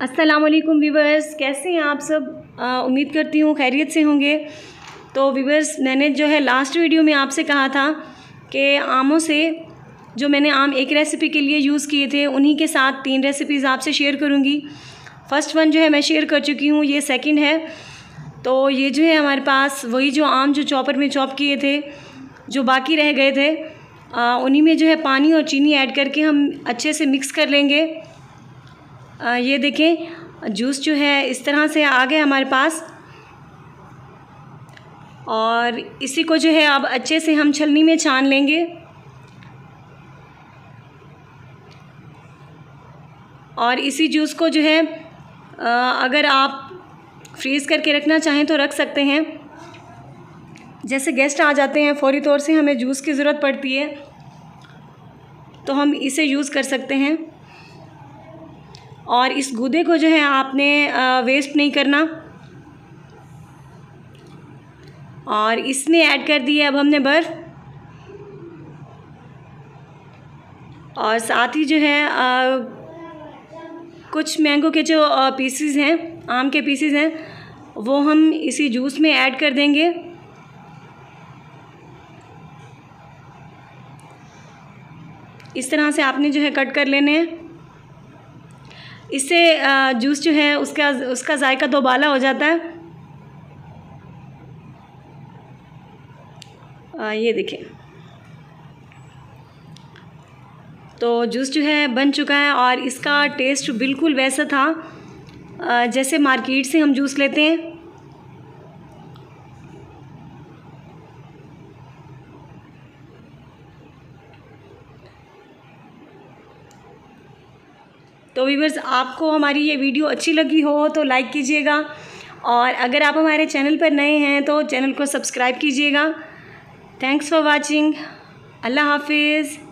अस्सलाम वालेकुम व्यूवर्स, कैसे हैं आप सब। उम्मीद करती हूँ खैरियत से होंगे। तो व्यूवर्स, मैंने जो है लास्ट वीडियो में आपसे कहा था कि आमों से जो मैंने आम एक रेसिपी के लिए यूज़ किए थे उन्हीं के साथ 3 रेसिपीज़ आपसे शेयर करूँगी। फ़र्स्ट वन जो है मैं शेयर कर चुकी हूँ, ये सेकंड है। तो ये जो है हमारे पास वही जो आम जो चॉपर में चॉप किए थे, जो बाकी रह गए थे, उन्हीं में जो है पानी और चीनी ऐड करके हम अच्छे से मिक्स कर लेंगे। ये देखें, जूस जो है इस तरह से आ गया हमारे पास। और इसी को जो है अब अच्छे से हम छलनी में छान लेंगे। और इसी जूस को जो है अगर आप फ्रीज़ करके रखना चाहें तो रख सकते हैं। जैसे गेस्ट आ जाते हैं, फ़ौरी तौर से हमें जूस की ज़रूरत पड़ती है, तो हम इसे यूज़ कर सकते हैं। और इस गूदे को जो है आपने वेस्ट नहीं करना। और इसमें ऐड कर दिए अब हमने बर्फ़, और साथ ही जो है कुछ मैंगो के जो पीसीज हैं, आम के पीसीज हैं, वो हम इसी जूस में ऐड कर देंगे। इस तरह से आपने जो है कट कर लेने हैं। इससे जूस जो है उसका जायका दोबाला हो जाता है। ये देखें, तो जूस जो है बन चुका है और इसका टेस्ट बिल्कुल वैसा था जैसे मार्केट से हम जूस लेते हैं। तो व्यूअर्स, आपको हमारी ये वीडियो अच्छी लगी हो तो लाइक कीजिएगा, और अगर आप हमारे चैनल पर नए हैं तो चैनल को सब्सक्राइब कीजिएगा। Thanks for watching. अल्लाह हाफिज़।